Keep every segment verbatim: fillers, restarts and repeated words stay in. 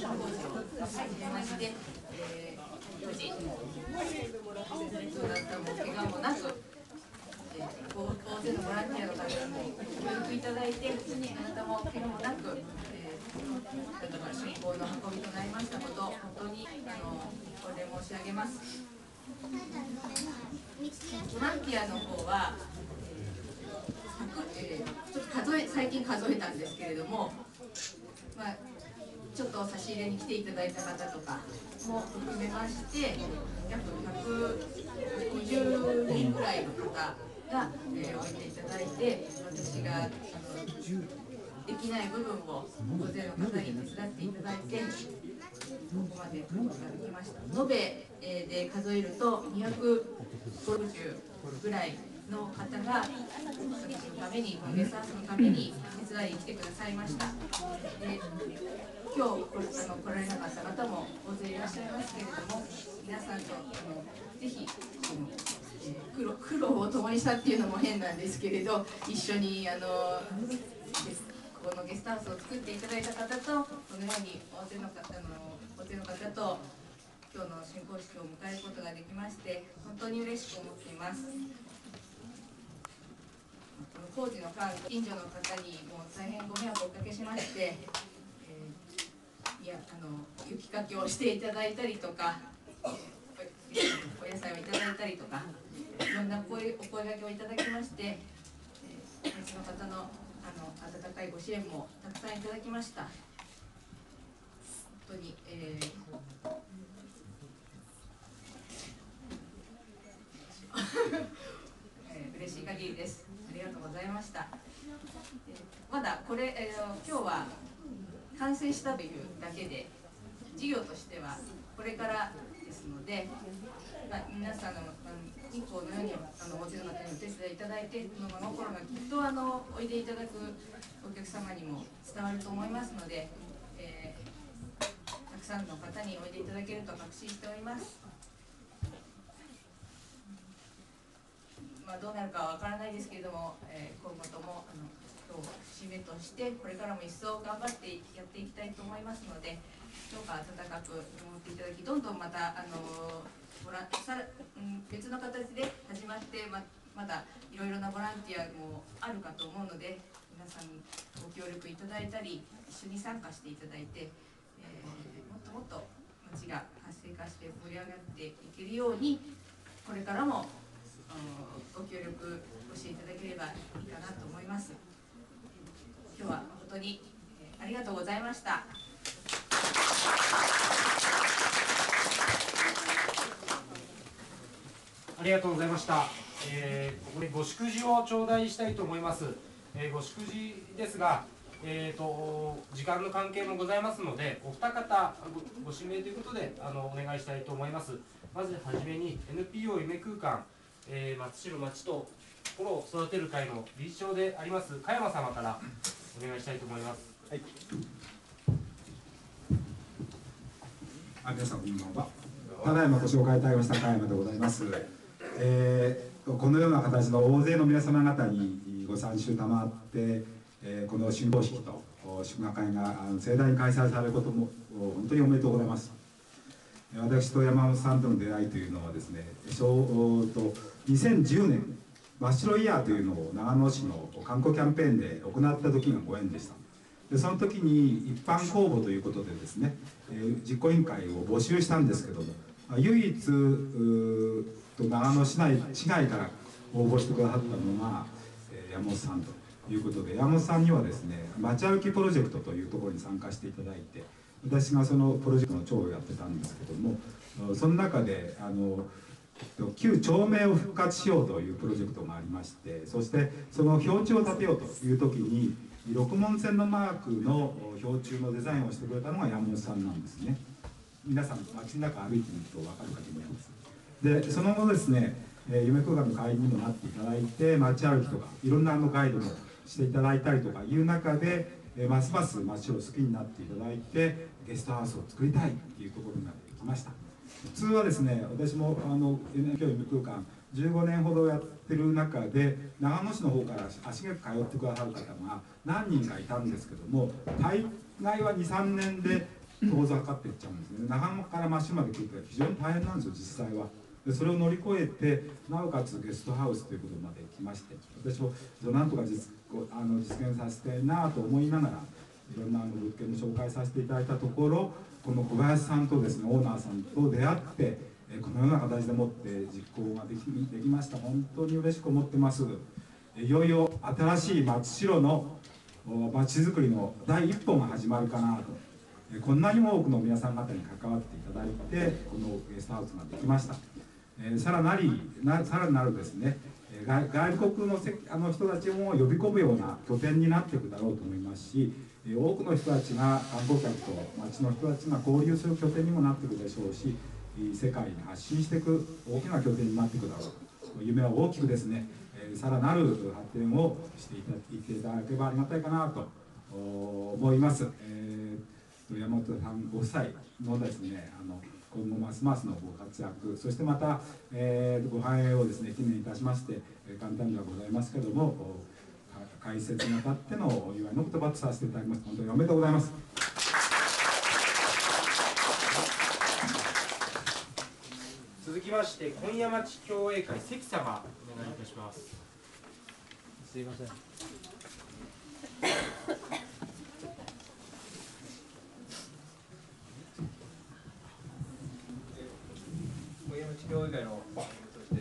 まして、えー、無事そうだったも怪我もなく、えー、大勢のボランティアの方にもご協力いただいて、あなたも怪我もなく、えー、進行の運びとなりましたこと、本当にあのお礼申し上げます。ボランティアの方は、えー、ちょっと数え最近数えたんですけれども、まあ、ちょっと差し入れに来ていただいた方とかも含めまして、約ひゃくごじゅうにんぐらいの方が、えー、置いていただいて、私があのできない部分を大勢の方に手伝っていただいて、ここまで来ることができました。延べ、えー、で数えるとにひゃくごじゅうぐらいの方が私のために、ゲストハウスのために手伝いに来てくださいました。で今日あの来られなかった方も大勢いらっしゃいますけれども、皆さんとあのぜひその、えー、苦労、苦労を共にしたっていうのも変なんですけれど、一緒にあのここのゲストハウスを作っていただいた方と、このように大勢の方の大勢の方と今日の竣工式を迎えることができまして、本当に嬉しく思っています。工事の間、近所の方にもう大変ご迷惑をおかけしまして、えー、いやあの雪かきをしていただいたりとか、お野菜をいただいたりとか、いろんな声お声掛けをいただきまして、えー、その方のあの温かいご支援もたくさんいただきました。本当に、えーえー、嬉しい限りです。ありがとうございました。えー、まだこれ、えー、今日は完成したというだけで、事業としてはこれからですので、まあ、皆さんの日光のようにあの大勢の方にお手伝いいただいて、この真心がきっとあのおいでいただくお客様にも伝わると思いますので、えー、たくさんの方においでいただけると確信しております。まあ、どうなるかはわからないですけれども、えー、今後ともあの今日節目としてこれからも一層頑張ってやっていきたいと思いますので、どうか温かく見守っていただき、どんどんまたあのボラさら、うん、別の形で始まって ま, まだいろいろなボランティアもあるかと思うので、皆さんにご協力いただいたり一緒に参加していただいて、えー、もっともっと町が活性化して盛り上がっていけるように、これからもご協力ご支援いただければいいかなと思います。今日は誠にありがとうございました。 ありがとうございました。えー、ここでご祝辞を頂戴したいと思います。えー、ご祝辞ですが、えーと、時間の関係もございますので、お二方 ご, ご指名ということであのお願いしたいと思います。まずはじめに エヌピーオー 夢空間、えー、松代町と心を育てる会の理事長であります加山様からお願いしたいと思います。 はい。あ、皆さんこんばんは。ただいまご紹介いただきました加山でございます。えー、このような形の大勢の皆様方にご参集賜って、えー、この竣工式と祝賀会が盛大に開催されることも本当におめでとうございます。私と山本さんとの出会いというのはですね、ちょうどにせんじゅうねん真っ白イヤーというのを長野市の観光キャンペーンで行った時がご縁でした。でその時に一般公募ということでですね、えー、実行委員会を募集したんですけども、唯一長野市内市外から応募してくださったのが、えー、山本さんということで、山本さんにはですね街歩きプロジェクトというところに参加していただいて、私がそのプロジェクトの長をやってたんですけども、その中であの旧町名を復活しようというプロジェクトがありまして、そしてその標柱を立てようという時に六文線のマークの標柱のデザインをしてくれたのが山本さんなんですね。皆さん街の中歩いてみると分かるかと思います。でその後ですね、夢空間の会員にもなっていただいて、街歩きとかいろんなあのガイドもしていただいたりとかいう中で、ますます街を好きになっていただいて、ゲストハウスを作りたいっていうところになってきました。普通はですね、私もあの エヌピーオー 夢空間じゅうごねんほどやってる中で、長野市の方から足げく通ってくださる方が何人かいたんですけども、大概はにさんねんで遠ざかっていっちゃうんですね。長浜から益まで来ると非常に大変なんですよ、実際は。でそれを乗り越えて、なおかつゲストハウスということまで来まして、私もなんとか 実, あの実現させたいなと思いながら、いろんなあの物件を紹介させていただいたところ、この小林さんとですね、オーナーさんと出会って、えこのような形でもって実行がで き, できました。本当に嬉しく思ってます。いよいよ新しい松代のまちづくりの第一歩が始まるかなと。こんなにも多くの皆さん方に関わっていただいて、このゲストハウスができました。えー、さらなりなさらなるですね、外, 外国のせあの人たちも呼び込むような拠点になっていくだろうと思いますし、多くの人たちが観光客と町の人たちが交流する拠点にもなっていくでしょうし、世界に発信していく大きな拠点になっていくだろうと、夢は大きくですね、さらなる発展をしていたいていただければありがたいかなと思います。えー、山本さんご夫妻のですね、あの今後ますますのご活躍、そしてまた、えー、ご繁栄をですね記念いたしまして、簡単ではございますけども、開設にあたってのお祝いの言葉とさせていただきます。本当におめでとうございます。 続きまして今夜町協栄会関様お願いいたします。すいません。 今夜町協栄会のとして、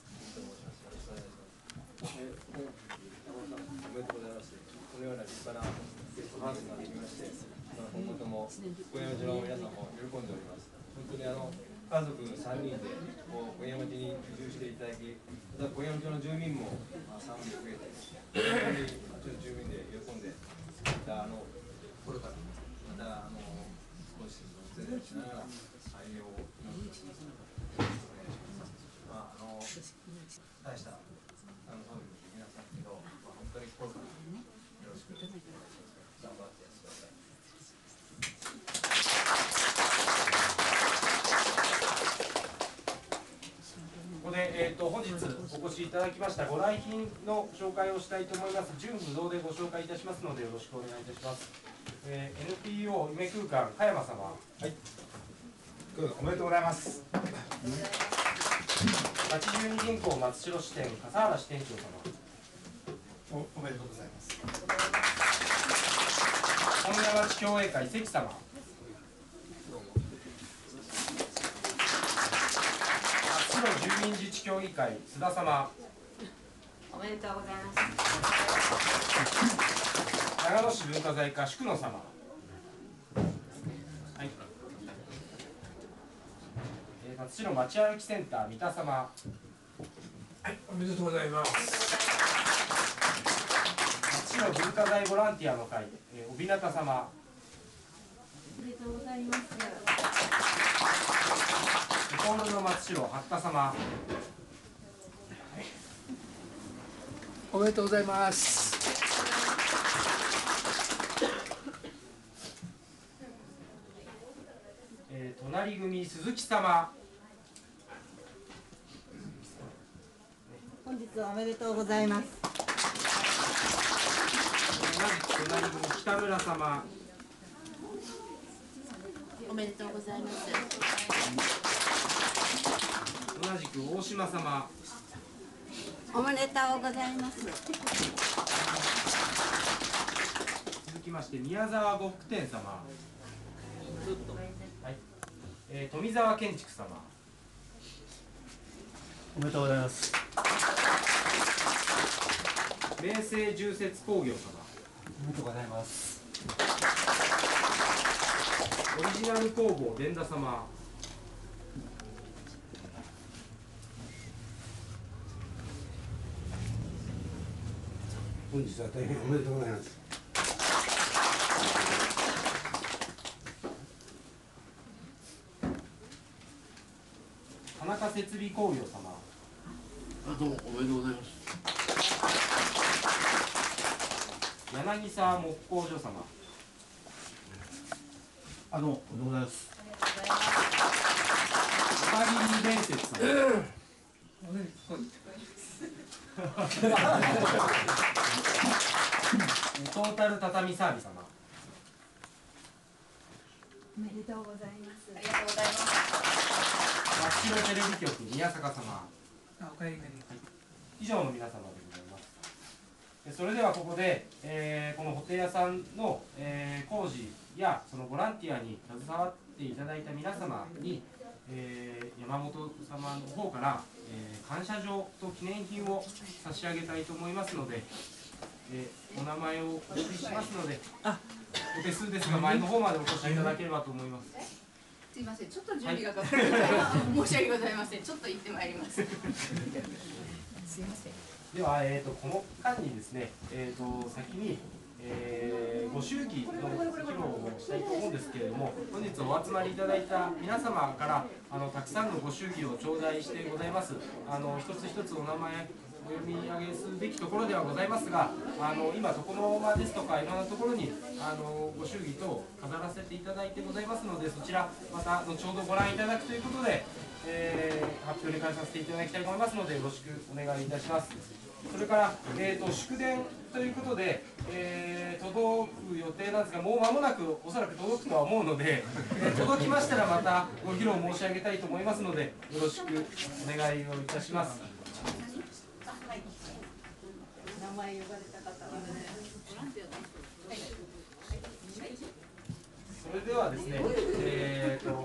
おめでとうございます。このような立派なゲストハウスができまして、今後とも今夜町の皆さんも喜んでおります。本当にあの家族さんにんでこう今夜町に移住していただき、また今夜町の住民もさんびゃく増えて、本当に町の住民で喜んで、またあの心からまたあの少しずつしながら愛用を祈っております。まああの大したあのファミリーできなさいけど、まあ、本当に心からよろしく頑張ってください。 ここで、えー、と本日お越しいただきましたご来賓の紹介をしたいと思います。順無道でご紹介いたしますのでよろしくお願いいたします。えー、エヌピーオー 夢空間加山様、はい、 おめでとうございます。 八十二銀行松代支店笠原支店長様、 お, おめでとうございます。 本屋町協栄会関様、松代住民自治協議会須田様、 おめでとうございます。 長野市文化財課宿野様、はい、えー、松代町歩きセンター三田様、 はい、おめでとうございます。 町の文化財ボランティアの会、えー、帯中様、 おめでとうございます。 リコールの松代八田様、 おめでとうございます。 えー、隣組鈴木様、 本日はおめでとうございます。 同じく隣組北村様、 おめでとうございます。 同じく大島様、 おめでとうございます。 続きまして宮沢呉服店様、はい、えー、富澤建築様、 おめでとうございます。 明星重設工業様、 おめでとうございます。 オリジナル工房伝田様、 本日は大変おめでとうございます。 田中設備工業様、 あ、どうもおめでとうございます。 柳沢木工所様、 あ、どうもおめでとうございます。 岡切伝説様、トータル畳サービス様、 おめでとうございます。 ありがとうございます。 松代テレビ局宮坂様、 あ、お帰りになります。 以上の皆様でございます。えそれではここで、えーこの布袋屋さんの、えー工事やそのボランティアに携わっていただいた皆様に、えー山本様の方から、えー感謝状と記念品を差し上げたいと思いますので、えーお名前をお呼びしますので、お手数ですが前の方までお越しいただければと思います。 すいません、ちょっと準備がかかるので、申し訳ございません。ちょっと行ってまいります。すいません。 では、えー、とこの間にですね、えー、と先に、えーご祝儀の披露をしたいと思うんですけれども、本日お集まりいただいた皆様からあのたくさんのご祝儀を頂戴してございます。あの一つ一つお名前お読み上げすべきところではございますが、あの今床の間ですとかいろんなところにあのご祝儀等飾らせていただいてございますので、そちらまた後ほどご覧いただくということで、えー発表に変えさせていただきたいと思いますので、よろしくお願いいたします。それから、えー、と祝電ということで、えー届く予定なんですが、もう間もなくおそらく届くとは思うので、えー届きましたらまたご披露申し上げたいと思いますので、よろしくお願いをいたします。 名前呼ばれた方はそれではですね、えーと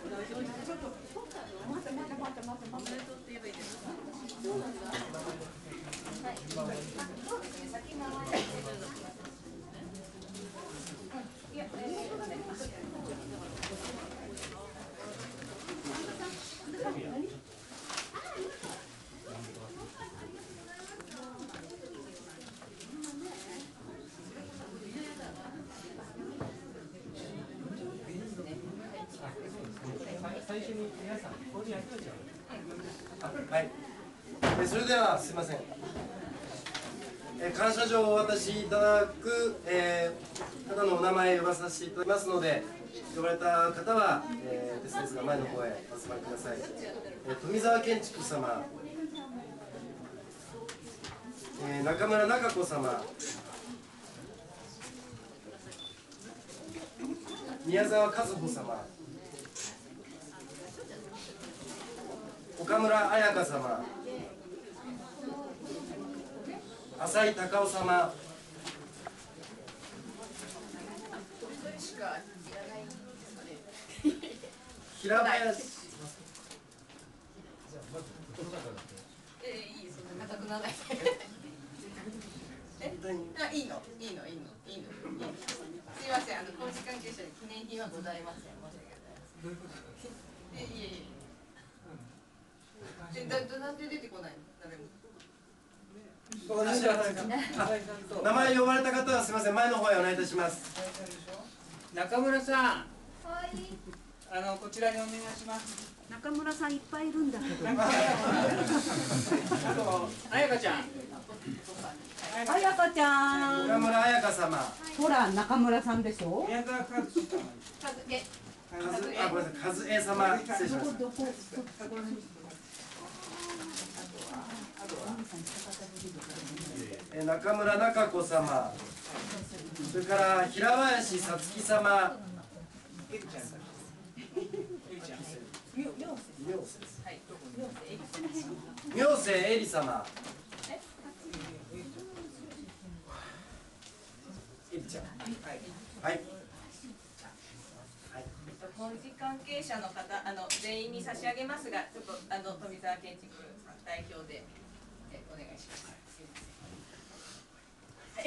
最初に皆さんここでやっておいちゃう。 はい、えそれではすいません、え感謝状をお渡しいただく、えー方のお名前を呼ばさせていただきますので、呼ばれた方は、えー、ですですが前の方へお集まりください。えー富澤建築様、えー中村中子様、宮沢和穂様、岡村彩香様、浅井隆夫様、平林、 えー、いい、そんな硬くならない。え、あ、いいの、いいの、いいの、いいの、いいの。すいません、あの工事関係者に記念品はございません。申し訳ございません。え、いえいえ。え、だ、どなんで出てこないの、誰も。 私はあ名前呼ばれた方はすみません、前の方へお願いいたします。 中村さん。はい。あのこちらにお願いします。 中村さんいっぱいいるんだけど。 あと彩香ちゃん。 彩香ちゃん。 岡村彩香様。 ほら中村さんでしょ。 宮沢和志様。 かずえ。 和あごめんなさい、和江様、失礼しました。 どこ。 え中村中子様、それから平林さつき様、 エリちゃんだ。エリちゃん。 妙瀬えり様、えりちゃん、はい。 工事関係者の方、あの全員に差し上げますが、ちょっとあの富澤建築代表でえお願いします。はい。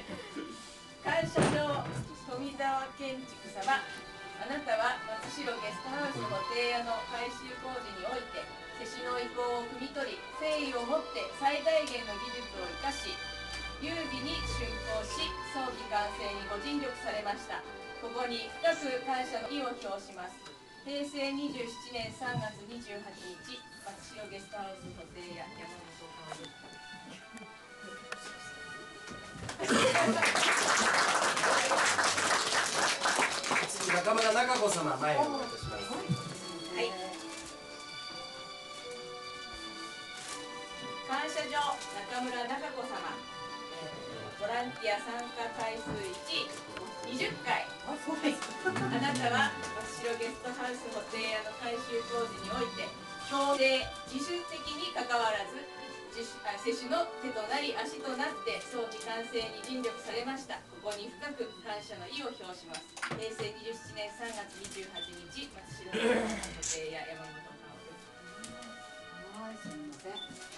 感謝状、富澤建築様。あなたは松代ゲストハウスの提案の改修工事において施主の意向を汲み取り、誠意を持って最大限の技術を生かし、優美に竣工し、早期完成にご尽力されました。ここに深く感謝の意を表します。へいせいにじゅうななねんさんがつにじゅうはちにち、松代ゲストハウス布袋屋山本香織。 次、中村中子様、前へお願いいたします。 はい。感謝状、中村中子様。ボランティア参加回数いち、にじゅっかい。あなたたは松代ゲストハウス布袋屋の改修工事において強制自主的にかかわらず自主あ施主の手となり足となって早期完成に尽力されました。ここに深く感謝の意を表します。平成にじゅうななねんさんがつにじゅうはちにち、松代ゲストハウス布袋屋山本はい、すみません。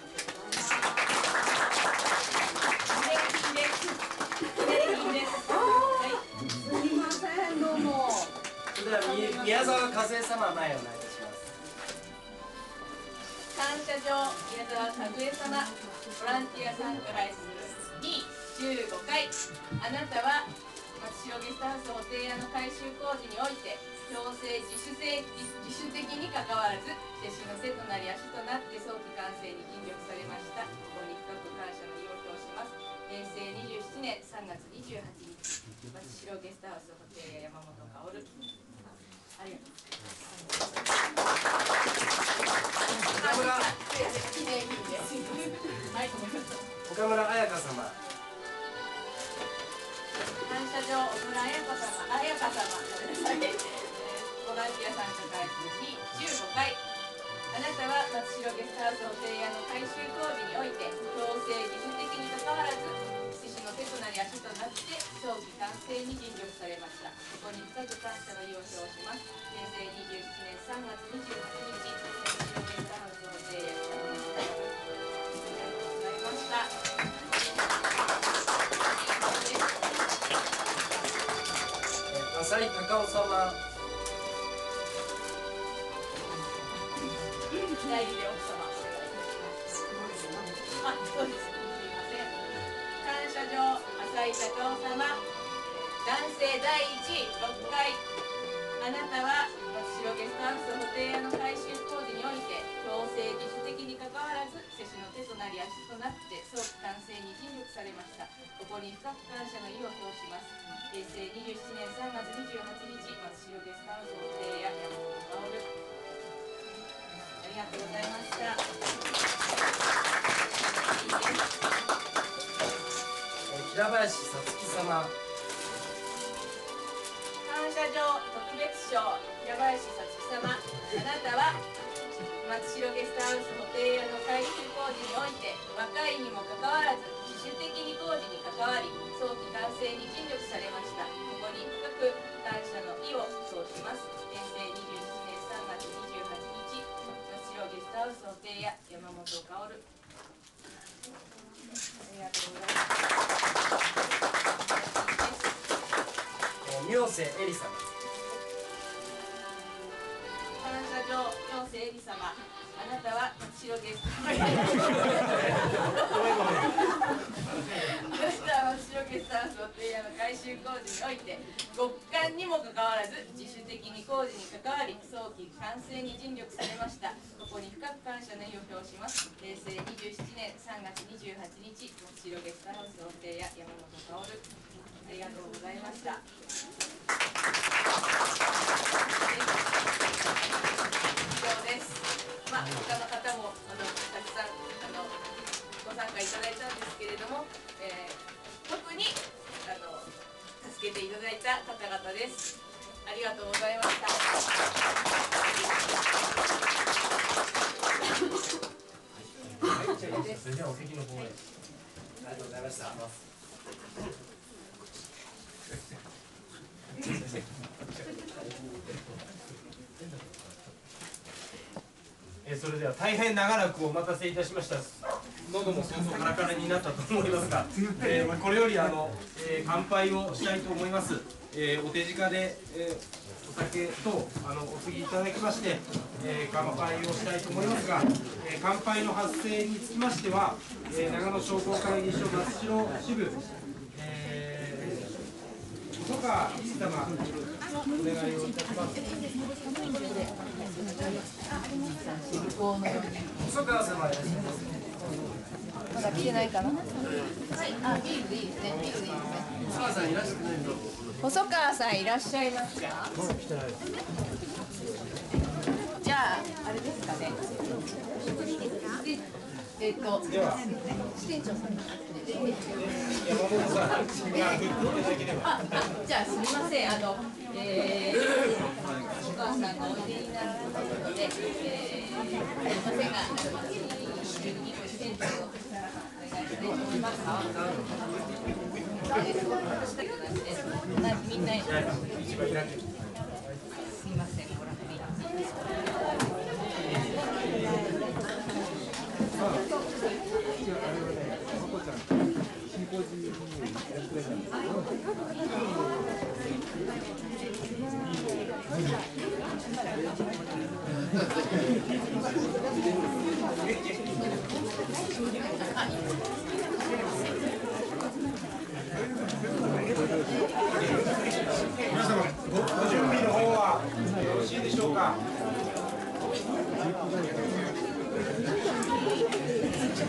すみません、どうも。 それではみ宮沢和恵様前お願いいたします。 感謝状宮沢和恵様ボランティア参加回数にじゅうごかい。あなたは松代ゲストハウス布袋屋の改修工事において強制自主性自主的にかかわらず施主の手となり足となって早期完成に尽力されました。ここに深く感謝の意を表します。平成にじゅうななねんさんがつにじゅうはちにち、松代ゲストハウス布袋屋山本薫。ありがとうございます。 岡村記念品です。はい、 岡村彩香様。 感謝状小倉彩香様、彩香様、ごめんなさい。ボランティア参加回数にじゅうごかい。あなたは松代ゲストハウス布袋屋の改修工事において強制自主的にかかわらず施主の手となり足となって早期完成に尽力されました。ここに深く感謝の意を表します。平成にじゅうななねんさんがつにじゅうはちにち、松代ゲストハウス布袋屋山本薫。ありがとうございました。 浅井隆夫様。 代理で奥様お願いいたします。あ、そうです。すみません。感謝状浅井隆夫様。男性だいいちろっかい。あなたは松代ゲストハウス布袋屋の改修工事において強制自主的にかかわらず施主の手となり足となって早期完成に尽力されました。ここに深く感謝の意を表します。平成にじゅうななねんさんがつにじゅうはちにち、松代ゲストハウス布袋屋山本薫。ありがとうございました。 平林さつき様。 感謝状特別賞平林さつき様。あなたは松代ゲストハウス布袋屋の改修工事において若いにもかかわらず自主的に工事に関わり早期完成に尽力されました。ここに深く感謝の意を表します。平成にじゅうななねんさんがつにじゅうはちにち、松代ゲストハウス布袋屋山本薫。ありがとうございます。 妙瀬えり様。 感謝状妙瀬えり様。あなたは松代ゲストハウス松代ゲストハウス布袋屋の改修工事において極寒にもかかわらず自主的に工事に関わり早期完成に尽力されました。ここに深く感謝の意を表します。平成にじゅうななねんさんがつにじゅうはちにち、松代ゲストハウス布袋屋山本薫。ありがとうございました。以上です。まあ、他の方もあのたくさんあのご参加いただいたんですけれども、えー、特にあの助けていただいた方々です。ありがとうございました。 はい、じゃあそれではお席の方へ。 ありがとうございました。 えー、それでは大変長らくお待たせいたしました。喉も相当カラカラになったと思いますが、えー、これよりあの、えー、乾杯をしたいと思います。えー、お手近で、えー、お酒とあのお継ぎいただきまして、えー、乾杯をしたいと思いますが、えー、乾杯の発声につきましては、えー、長野商工会議所松代支部、えー、細川理事様、お願いをいたします。 細川様いらっしゃいます。 まだ来てないかな。はい、あ、ビールでいいですね。ビールでいいですね。 細川さんいらっしゃってないの。 細川さんいらっしゃいますか。じゃあ、あれですかね。えっと、 では、 支店長さん。 山本さんが振っていただければ。 あ、じゃあすみません。あの、えー、 お母さんがおいでになるので、えー、すみませんが、急にご支援をお願いしたいと思います。みんな、すみません、ご覧ください。 はい。